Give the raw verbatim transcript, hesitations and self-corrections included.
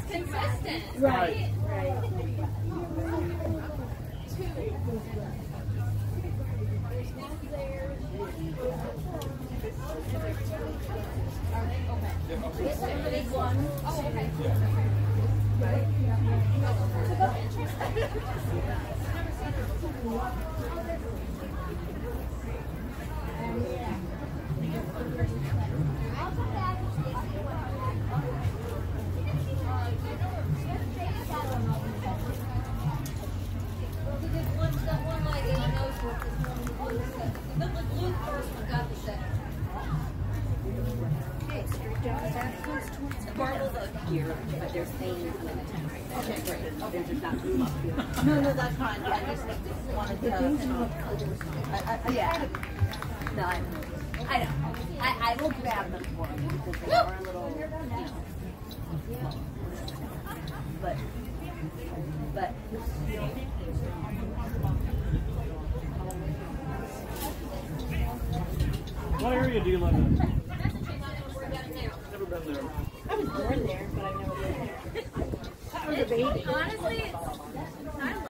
consistent. Right. Right. This is one. Oh, okay. Marbles up here, but they're staying on the tent right there. Okay, great. Okay. They're just not blue up here. No, no, that's fine. I just wanted to. I, I, yeah. No, I, I know. I, I will grab them for you because they are a little, you know. But, but. What area do you live in? Never been there. I was born there, but I've never been there. I was a baby. Honestly, I